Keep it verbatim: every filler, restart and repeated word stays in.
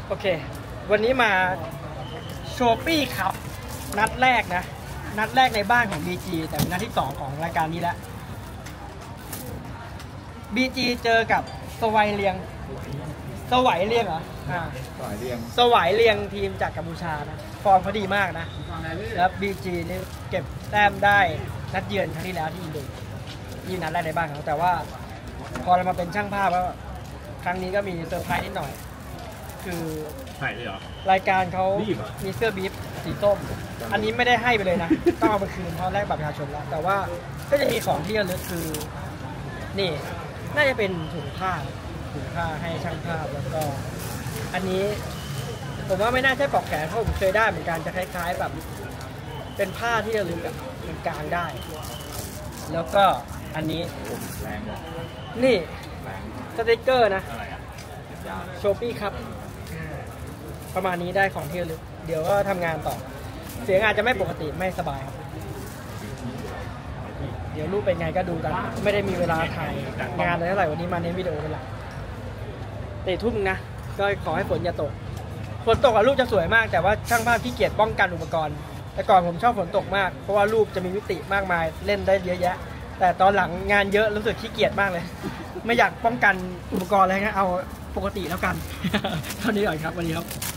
โอเควันนี้มาโชปี้ครับนัดแรกนะนัดแรกในบ้านของ บี จี แต่เป็นนัดที่สองของรายการนี้แล้ว บี จี เจอกับสวัยเลียงสวัยเลียงเหรออ่าสวัยเลียงสวัยเลียงทีมจากกัมพูชานะฟอร์มเขาดีมากนะแล้ว บี จี นี่เก็บแต้มได้นัดเยือนครั้งที่แล้วที่อินโดนี่นัดแรกในบ้านเขาแต่ว่าพอเรามาเป็นช่างภาพแล้วครั้งนี้ก็มีเซอร์ไพรส์นิดหน่อยคือใช่เลยเหรอรายการเขามีเสื้อบีฟสีส้มอันนี้ไม่ได้ให้ไปเลยนะต้องเอาไปคืนเพราะแลกบัตรประชาชนแล้วแต่ว่าก็จะมีของที่ระลึกคือนี่น่าจะเป็นถุงผ้าถุงผ้าให้ช่างภาพแล้วก็อันนี้ผมว่าไม่น่าใช่ปลอกแขนเพราะผมเคยได้เหมือนกันจะคล้ายๆแบบเป็นผ้าที่ระลึกแบบมันกางได้แล้วก็อันนี้นี่สติ๊กเกอร์นะโชปี้ครับประมาณนี้ได้ของที่ระลึกเดี๋ยวก็ทำงานต่อเสียงอาจจะไม่ปกติไม่สบายครับเดี๋ยวรูปเป็นไงก็ดูกันไม่ได้มีเวลาถ่ายงานเลยเท่าไหร่วันนี้มาเน้นวิดีโอเป็นหลักตีทุ่มนะก็ขอให้ฝนอย่าตกฝนตกอะรูปจะสวยมากแต่ว่าช่างภาพขี้เกียจป้องกันอุปกรณ์แต่ก่อนผมชอบฝนตกมากเพราะว่ารูปจะมีมิติมากมายเล่นได้เยอะแยะแต่ตอนหลังงานเยอะรู้สึกขี้เกียจมากเลยไม่อยากป้องกันอุปกรณ์อะไรงั้นเอาปกติแล้วกันเท่านี้ก่อนครับวันนี้ครับ